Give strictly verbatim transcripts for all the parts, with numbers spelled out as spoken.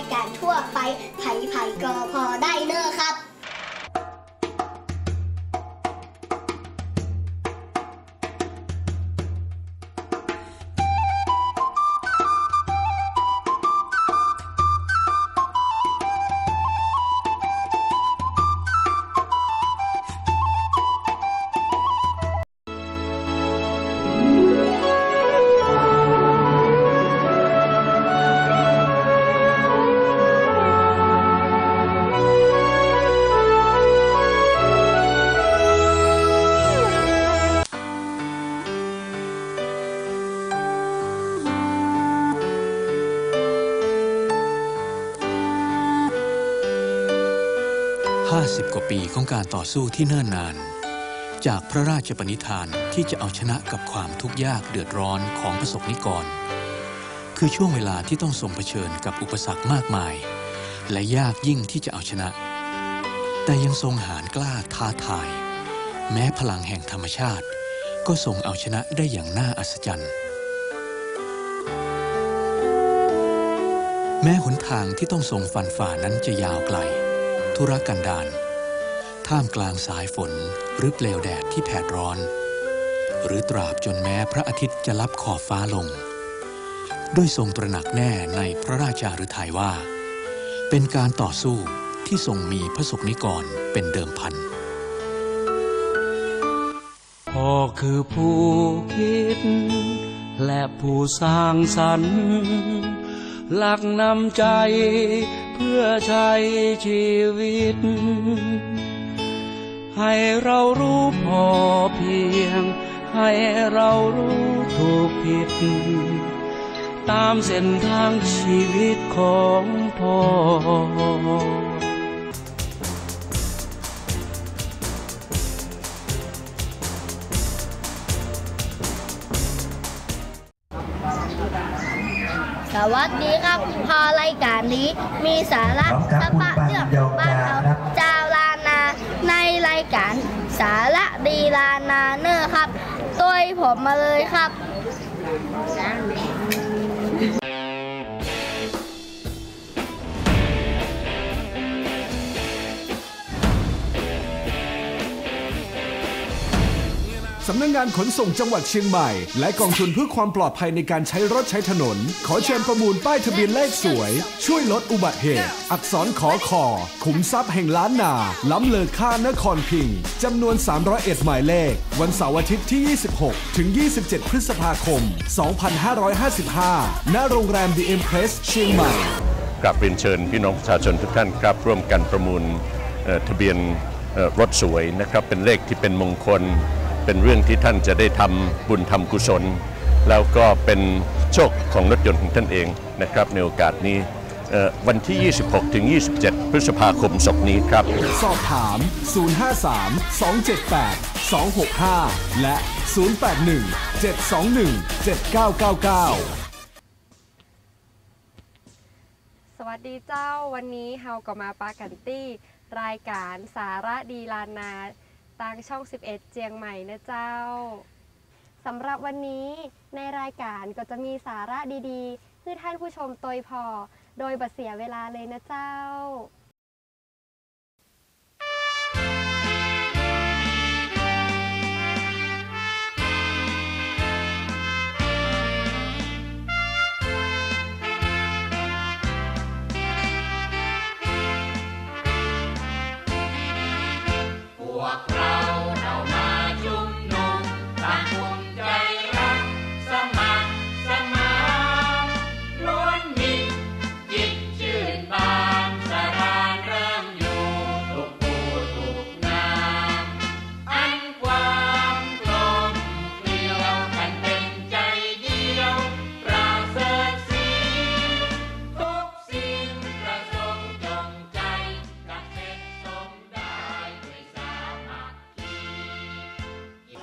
ายการทั่วไปไผ่ไผ่ก็พอได้เนอะครับห้าสิบกว่าปีของการต่อสู้ที่เนิ่นนานจากพระราชปณิธานที่จะเอาชนะกับความทุกข์ยากเดือดร้อนของประสบนิกรคือช่วงเวลาที่ต้องทรงเผชิญกับอุปสรรคมากมายและยากยิ่งที่จะเอาชนะแต่ยังทรงหาญกล้าท้าทายแม้พลังแห่งธรรมชาติก็ทรงเอาชนะได้อย่างน่าอัศจรรย์แม้หนทางที่ต้องทรงฟันฝ่านั้นจะยาวไกลธุรกันดารท่ามกลางสายฝนหรือเปลวแดดที่แผดร้อนหรือตราบจนแม้พระอาทิตย์จะลับขอบฟ้าลงด้วยทรงตระหนักแน่ในพระราชาฤทัยว่าเป็นการต่อสู้ที่ทรงมีพระสงฆ์นิกรเป็นเดิมพันพ่อคือผู้คิดและผู้สร้างสรรค์หลักนำใจเพื่อใช้ชีวิตให้เรารู้พอเพียงให้เรารู้ถูกผิดตามเส้นทางชีวิตของพ่อสวัสดีครับพอรายการนี้มีสาระสปะเรื่องบ้านเราเจ้าลานาในรายการสาระดีลานาเนอร์ครับตัวผมมาเลยครับสำนักงานขนส่งจังหวัดเชียงใหม่และกองทุนเพื่อความปลอดภัยในการใช้รถใช้ถนนขอเชิญประมูลป้ายทะเบียนเลขสวยช่วยลดอุบัติเหตุอักษรขอคอขุมทรัพย์แห่งล้านนาล้ำเลอค่านครพิงค์จำนวนสามร้อยเอ็ดหมายเลขวันเสาร์อาทิตย์ที่ยี่สิบหกถึงยี่สิบเจ็ดพฤษภาคมสองพันห้าร้อยห้าสิบห้าณโรงแรม The Empress เชียงใหม่กราบเรียนเชิญพี่น้องประชาชนทุกท่านครับร่วมกันประมูลทะเบียนรถสวยนะครับเป็นเลขที่เป็นมงคลเป็นเรื่องที่ท่านจะได้ทำบุญทำกุศลแล้วก็เป็นโชคของรถยนต์ของท่านเองนะครับในโอกาสนี้วันที่ยี่สิบหกถึงยี่สิบเจ็ดพฤษภาคมศกนี้ครับสอบถามศูนย์ ห้า สาม สอง เจ็ด แปด สอง หก ห้าและศูนย์ แปด หนึ่ง เจ็ด สอง หนึ่ง เจ็ด เก้า เก้า เก้าสวัสดีเจ้าวันนี้เฮาก็มาปากันตี้รายการสาระดีลานาทางช่องสิบเอ็ดเจียงใหม่นะเจ้าสำหรับวันนี้ในรายการก็จะมีสาระดีๆเพื่อท่านผู้ชมโดยพอโดยบัดเสียเวลาเลยนะเจ้าจิตชื่นบานสรา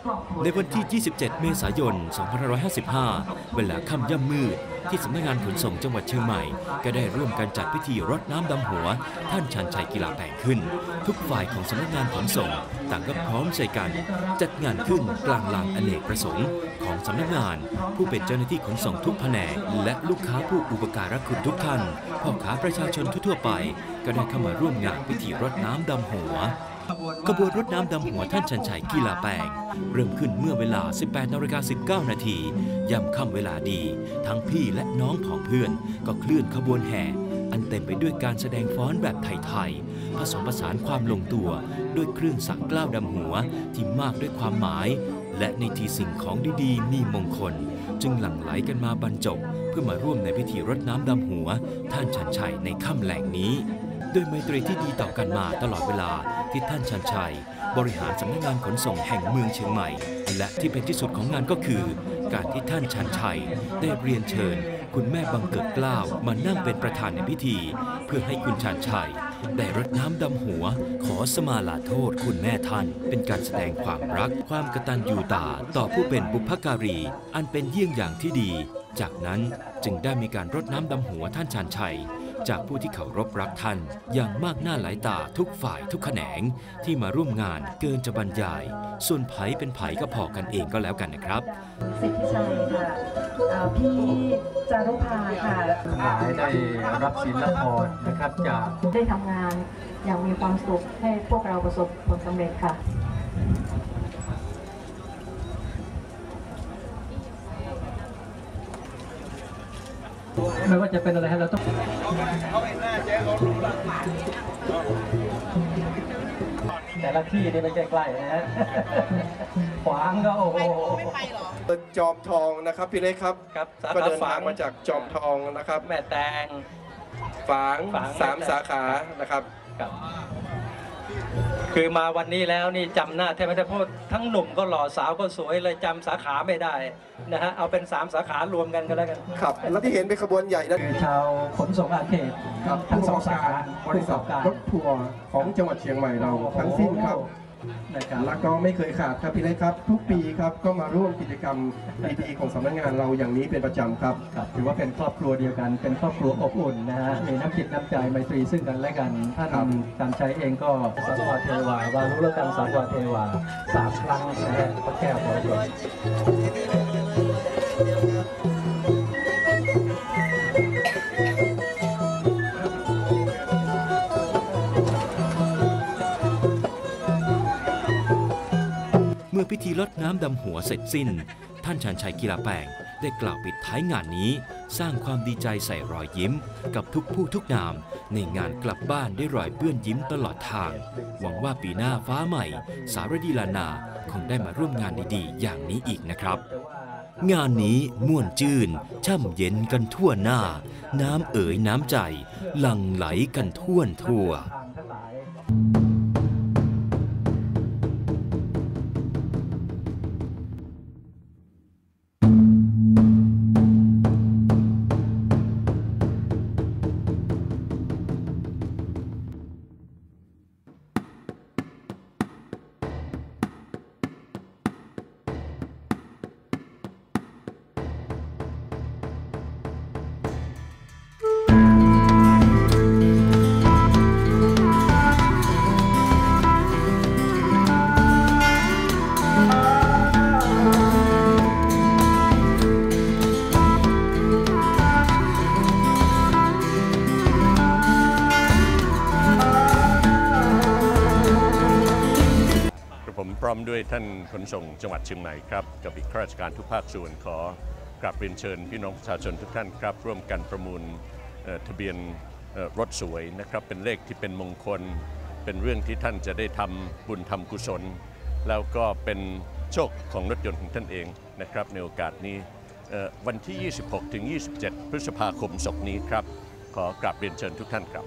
ในวันที่ ยี่สิบเจ็ด เมษายน สองพันห้าร้อยห้าสิบห้า เวลาค่ำย่ำมืดที่สำนักงานขนส่งจังหวัดเชียงใหม่ก็ได้ร่วมกันจัดพิธีรดน้ำดำหัวท่านชันชัยกีฬาแปลงขึ้นทุกฝ่ายของสำนักงานขนส่งต่างก็พร้อมใจกันจัดงานขึ้นกลางลานอเนกประสงค์ของสำนักงานผู้เป็นเจ้าหน้าที่ขนส่งทุกแผนกและลูกค้าผู้อุปการะคุณทุกท่านพ่อค้าประชาชนทั่วๆไปก็ได้เข้ามาร่วมงานพิธีรดน้ำดำหัวขบวนรดน้ำดำหัวท่านชันชัยกีฬาแปลงเริ่มขึ้นเมื่อเวลา สิบแปดนาฬิกาสิบเก้า นาทีย่ำค่ำเวลาดีทั้งพี่และน้องผองเพื่อนก็เคลื่อนขบวนแห่อันเต็มไปด้วยการแสดงฟ้อนแบบไทยๆผสมผสานความลงตัวด้วยเครื่องสักเกล้าดำหัวที่มากด้วยความหมายและในที่สิ่งของดีๆมีมงคลจึงหลั่งไหลกันมาบรรจบเพื่อมาร่วมในพิธีรดน้ำดำหัวท่านชันชัยในค่ำแหล่งนี้โดยไมตรีที่ดีต่อกันมาตลอดเวลาที่ท่านชันชัยบริหารสำนักงานขนส่งแห่งเมืองเชียงใหม่และที่เป็นที่สุดของงานก็คือการที่ท่านชันชัยได้เรียนเชิญคุณแม่บังเกิดเกล้ามานั่งเป็นประธานในพิธีเพื่อให้คุณชันชัยได้รดน้ำดำหัวขอสมาลาโทษคุณแม่ท่านเป็นการแสดงความรักความกตัญญูตาต่อผู้เป็นบุพการีอันเป็นเยี่ยงอย่างที่ดีจากนั้นจึงได้มีการรดน้ำดำหัวท่านชันชัยจากผู้ที่เคารพรักท่านอย่างมากหน้าหลายตาทุกฝ่ายทุกแขนงที่มาร่วมงานเกินจะบรรยายส่วนไผ่เป็นไผ่ก็พอกันเองก็แล้วกันนะครับสิทธิชัยค่ะพี่จารุภาค่ะหลายได้รับศีลพรนะครับจากได้ทำงานอย่างมีความสุขให้พวกเราประสบผลสำเร็จค่ะไม่ว่าจะเป็นอะไรให้เราต้องแต่ละที่นี่ไม่ใกล้ๆนะฮะขวางก็โอ้โหจอมทองนะครับพี่เล็กครับก็เดินทางมาจากจอมทองนะครับแม่แตงฝางสามสาขานะครับคือมาวันนี้แล้วนี่จำหน้าแทบไม่ได้เพราะทั้งหนุ่มก็หล่อสาวก็สวยเลยจำสาขาไม่ได้นะฮะเอาเป็นสามสาขารวมกันก็แล้วกันครับแล้วที่เห็นเป็นขบวนใหญ่นั่นคือชาวขนส่งอาเขตทั้งสองสาขาบริษัทรถทัวร์ของจังหวัดเชียงใหม่เราทั้งสิ้นครับแล้วก็ไม่เคยขาดครับพี่เล็กครับทุกปีครับก็มาร่วมกิจกรรมดีๆของสำนักงานเราอย่างนี้เป็นประจำครับถือว่าเป็นครอบครัวเดียวกันเป็นครอบครัวอบอุ่นนะฮะมีน้ำจิตน้ำใจไมตรีซึ่งกันและกันท่านการใช้เองก็สังวาเทวาวารุลกังสังวาเทวาสามครั้งนะฮะพระแก้วบริสุทธิ์เมื่อพิธีรดน้ำดำหัวเสร็จสิ้นท่านชันชัยกีฬาแปลงได้กล่าวปิดท้ายงานนี้สร้างความดีใจใส่รอยยิ้มกับทุกผู้ทุกนามในงานกลับบ้านได้รอยเปื้อนยิ้มตลอดทางหวังว่าปีหน้าฟ้าใหม่สารดีลานาคงได้มาร่วมงานดีๆอย่างนี้อีกนะครับงานนี้ม่วนจื่นช่ำเย็นกันทั่วหน้าน้ำเอ๋ยน้ำใจหลั่งไหลกันท่วนทั่วพร้อมด้วยท่านขนส่งจังหวัดเชียงใหม่ครับกับอีกข้าราชการทุกภาคส่วนขอกราบเรียนเชิญพี่น้องประชาชนทุกท่านครับร่วมกันประมูลทะเบียนรถสวยนะครับเป็นเลขที่เป็นมงคลเป็นเรื่องที่ท่านจะได้ทำบุญทำกุศลแล้วก็เป็นโชคของรถยนต์ของท่านเองนะครับในโอกาสนี้วันที่ ยี่สิบหกถึงยี่สิบเจ็ด พฤษภาคมศกนี้ครับขอกราบเรียนเชิญทุกท่านครับ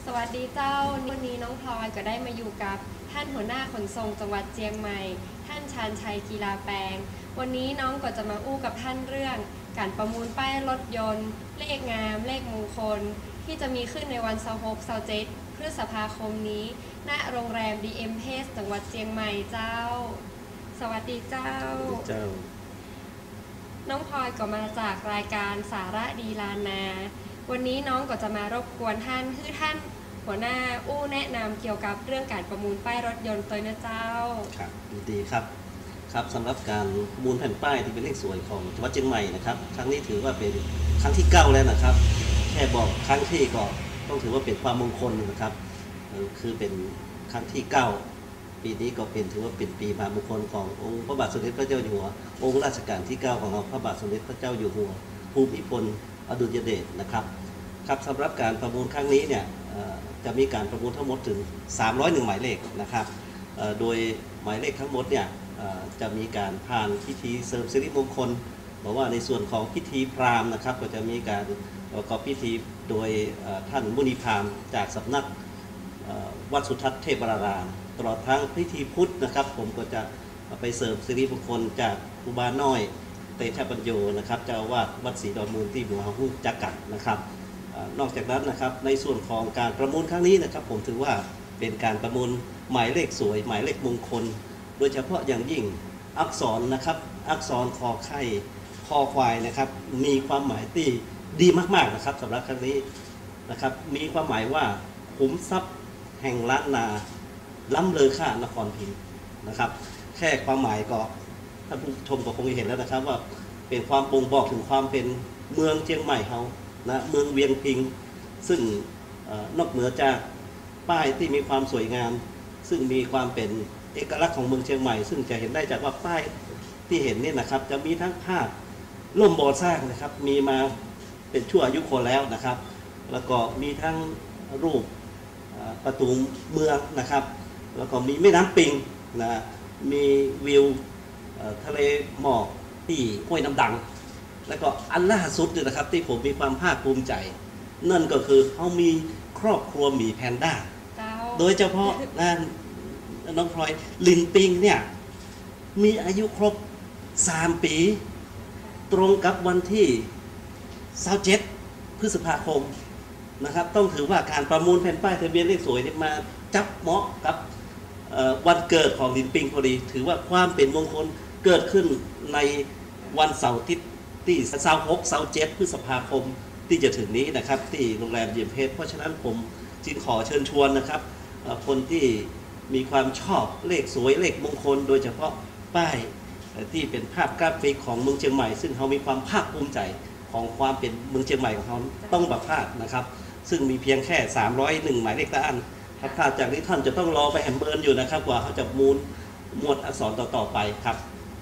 สวัสดีเจ้าวันนี้น้องพลอยก็ได้มาอยู่กับท่านหัวหน้าขนส่งจังหวัดเชียงใหม่ท่านชาญชัยกีฬาแปลงวันนี้น้องก็จะมาอู้กับท่านเรื่องการประมูลป้ายรถยนต์เลขงามเลขมงคลที่จะมีขึ้นในวันเสาร์หกเสาร์เจ็ดพฤษภาคมนี้ณโรงแรม ดี เอ็ม Place จังหวัดเชียงใหม่เจ้าสวัสดีเจ้าเจ้าน้องพลอยก็มาจากรายการสาระดีลานนาวันนี้น้องก็จะมารบกวนท่านคือท่านหัวหน้าอู้แนะนำเกี่ยวกับเรื่องการประมูลป้ายรถยนต์ตัวนะเจ้าครับดีครับครับสำหรับการประมูลแผ่นป้ายที่เป็นเลขสวยของจังหวัดเชียงใหม่นะครับครั้งนี้ถือว่าเป็นครั้งที่เก้าแล้วนะครับแค่บอกครั้งที่ก็ต้องถือว่าเป็นความมงคลนะครับคือเป็นครั้งที่เก้าปีนี้ก็เป็นถือว่าเป็นปีมามงคลขององค์พระบาทสมเด็จพระเจ้าอยู่หัวองค์รัชกาลที่เก้าของเราพระบาทสมเด็จพระเจ้าอยู่หัวภูมิพลอดุลยเดชนะครับครับสำหรับการประมูลครั้งนี้เนี่ยจะมีการประมูลทั้งหมดถึงสามร้อยเอ็ดหมายเลขนะครับโดยหมายเลขทั้งหมดเนี่ยจะมีการผ่านพิธีเสริมสิริมงคลบอกว่าในส่วนของพิธีพราหมณ์นะครับก็จะมีการประกอบพิธีโดยท่านมุนีพราหมณ์จากสำนักวัดสุทัศน์เทพรารามตลอดทั้งพิธีพุทธนะครับผมก็จะไปเสริมสิริมงคลจากครูบาน้อยเตชะปัญโยนะครับเจ้าอาวาสวัดศรีดอนมูลที่บัวหงส์จักรัดนะครับนอกจากนั้นนะครับในส่วนของการประมูลครั้งนี้นะครับผมถือว่าเป็นการประมูลหมายเลขสวยหมายเลขมงคลโดยเฉพาะอย่างยิ่งอักษรนะครับอักษรคอไข่คอควายนะครับมีความหมายที่ดีมากๆนะครับสำหรับครั้งนี้นะครับมีความหมายว่าขุมทรัพย์แห่งล้านนาล้ำเลอค่านครพิมพ์นะครับแค่ความหมายก็ท่านผู้ชมก็คงเห็นแล้วนะครับว่าเป็นความบ่งบอกถึงความเป็นเมืองเชียงใหม่เฮานะเมืองเวียงพิงซึ่งนอกเหนือจากป้ายที่มีความสวยงามซึ่งมีความเป็นเอกลักษณ์ของเมืองเชียงใหม่ซึ่งจะเห็นได้จากว่าป้ายที่เห็นนี่นะครับจะมีทั้งภาพร่มบ่อสร้างนะครับมีมาเป็นชั่วอายุคนแล้วนะครับแล้วก็มีทั้งรูปประตูเมืองนะครับแล้วก็มีแม่น้ำปิงนะมีวิวทะเลหมอกที่ห้วยน้ำดังแล้วก็อันล่าสุดเนี่ยนะครับที่ผมมีความภาคภูมิใจนั่นก็คือเขามีครอบครัวหมีแพนด้าโดยเฉพาะน้องพลอยลินปิงเนี่ยมีอายุครบสามปีตรงกับวันที่ยี่สิบเจ็ดพฤษภาคมนะครับต้องถือว่าการประมูลแผ่นป้ายทะเบียนเลขสวยมาจับเหมาะกับวันเกิดของลินปิงพอดีถือว่าความเป็นมงคลเกิดขึ้นในวันเสาร์ที่ที่ยี่สิบหก ยี่สิบเจ็ดพฤษภาคมที่จะถึงนี้นะครับที่โรงแรม ดี เอ็ม Place เพราะฉะนั้นผมจึงขอเชิญชวนนะครับคนที่มีความชอบเลขสวยเลขมงคลโดยเฉพาะป้ายที่เป็นภาพกราฟิกของเมืองเชียงใหม่ซึ่งเขามีความภาคภูมิใจของความเป็นเมืองเชียงใหม่ของเขาต้องแบบพลาดนะครับซึ่งมีเพียงแค่สามร้อยเอ็ดหมายเลขตาอันถ้าพลาดจากนี้ท่านจะต้องรอไปแฮมเบิร์นอยู่นะครับกว่าเขาจะมูลหมวดอักษรต่อๆไปครับ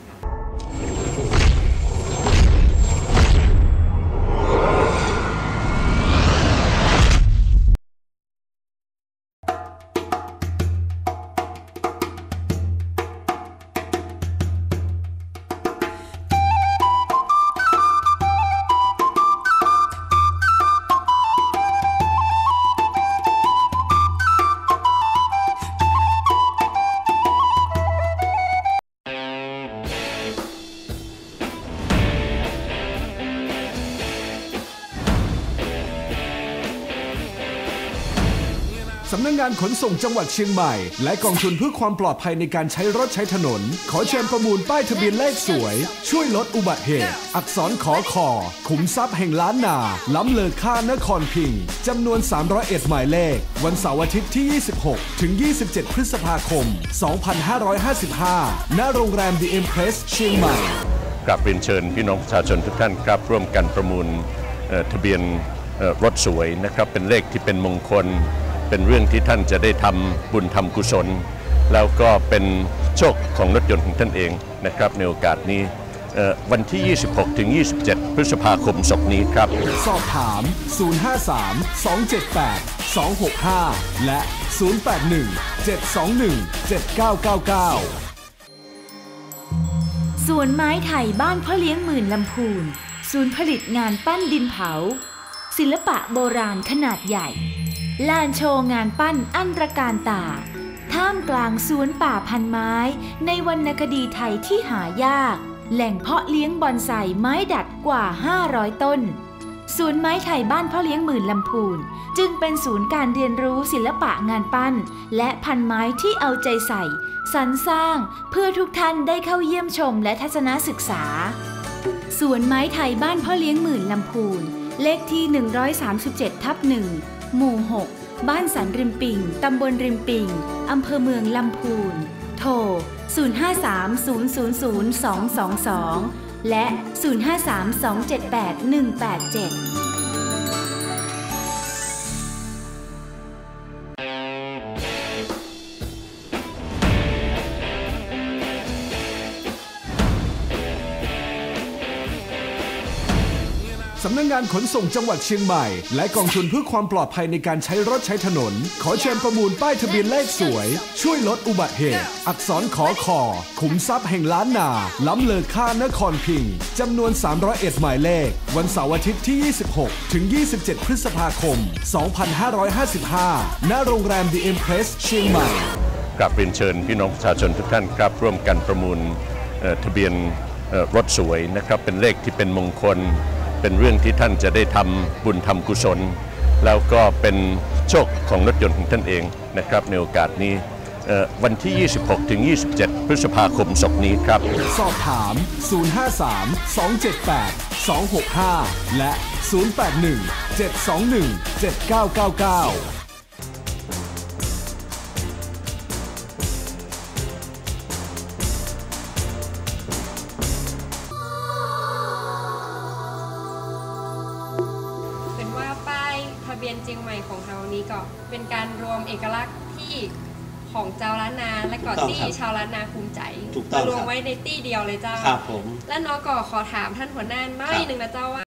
สำนักงานขนส่งจังหวัดเชียงใหม่และกองทุนเพื่อความปลอดภัยในการใช้รถใช้ถนนขอเชิญประมูลป้ายทะเบียนเลขสวยช่วยลดอุบัติเหตุอักษรขอคอขุมทรัพย์แห่งล้านนาล้ำเลอค่านครพิงค์จำนวนสามร้อยเอ็ดหมายเลขวันเสาร์อาทิตย์ที่ยี่สิบหกถึงยี่สิบเจ็ดพฤษภาคมสองพันห้าร้อยห้าสิบห้าณโรงแรม ดี เอ็ม Place เชียงใหม่กราบเรียนเชิญพี่น้องประชาชนทุกท่านครับร่วมกันประมูลทะเบียนรถสวยนะครับเป็นเลขที่เป็นมงคลเป็นเรื่องที่ท่านจะได้ทำบุญทำกุศลแล้วก็เป็นโชคของรถยนต์ของท่านเองนะครับในโอกาสนี้วันที่ยี่สิบหกถึงยี่สิบเจ็ดพฤษภาคมศกนี้ครับสอบถามศูนย์ ห้า สาม สอง เจ็ด แปด สอง หก ห้าและศูนย์ แปด หนึ่ง เจ็ด สอง หนึ่ง เจ็ด เก้า เก้า เก้าสวนไม้ไทยบ้านพ่อเลี้ยงหมื่นลำพูนศูนย์ผลิตงานปั้นดินเผาศิลปะโบราณขนาดใหญ่ลานโชว์งานปั้นอันตรการตาท่ามกลางสวนป่าพันไม้ในวรรณคดีไทยที่หายากแหล่งเพาะเลี้ยงบอนไซไม้ดัดกว่าห้าร้อยต้นศูนย์ไม้ไทยบ้านพ่อเลี้ยงหมื่นลำพูนจึงเป็นศูนย์การเรียนรู้ศิลปะงานปั้นและพันไม้ที่เอาใจใส่สรรสร้างเพื่อทุกท่านได้เข้าเยี่ยมชมและทัศนศึกษาสวนไม้ไทยบ้านพ่อเลี้ยงหมื่นลำพูนเลขที่หนึ่งร้อยสามสิบเจ็ดทับหนึ่งหมู่หกบ้านสันริมปิงตำบลริมปิงอำเภอเมืองลำพูนโทรศูนย์ ห้า สาม ศูนย์ ศูนย์ ศูนย์ สอง สอง สองและศูนย์ ห้า สาม สอง เจ็ด แปด หนึ่ง แปด เจ็ดสำนักงงานขนส่งจังหวัดเชียงใหม่และกองทุนเพื่อความปลอดภัยในการใช้รถใช้ถนนขอเชิญประมูลป้ายทะเบียนเลขสวยช่วยลดอุบัติเหตุอักษรขอคอขุมทรัพย์แห่งล้านนาล้ำเลอค่านครพิงค์จำนวนสามร้อยเอ็ดหมายเลขวันเสาร์อาทิตย์ที่ยี่สิบหกถึงยี่สิบเจ็ดพฤษภาคมสองพันห้าร้อยห้าสิบห้าณโรงแรม The Empress เชียงใหม่กราบเรียนเชิญพี่น้องประชาชนทุกท่านครับร่วมกันประมูลทะเบียนรถสวยนะครับเป็นเลขที่เป็นมงคลเป็นเรื่องที่ท่านจะได้ทำบุญทำกุศลแล้วก็เป็นโชคของรถยนต์ของท่านเองนะครับในโอกาสนี้วันที่ยี่สิบหกถึงยี่สิบเจ็ดพฤษภาคมศกนี้ครับสอบถามศูนย์ ห้า สาม สอง เจ็ด แปด สอง หก ห้าและศูนย์ แปด หนึ่ง เจ็ด สอง หนึ่ง เจ็ด เก้า เก้า เก้าทะเบียนเชียงใหม่ของเรานี้ก็เป็นการรวมเอกลักษณ์ที่ของเจ้าล้านนาและก็ที่ชาวล้านนาภูมิใจมารวมไว้ในตี้เดียวเลยเจ้าครับผมและน้องก็ขอถามท่านหัวหน้าน้อยหนึ่งนะเจ้าว่า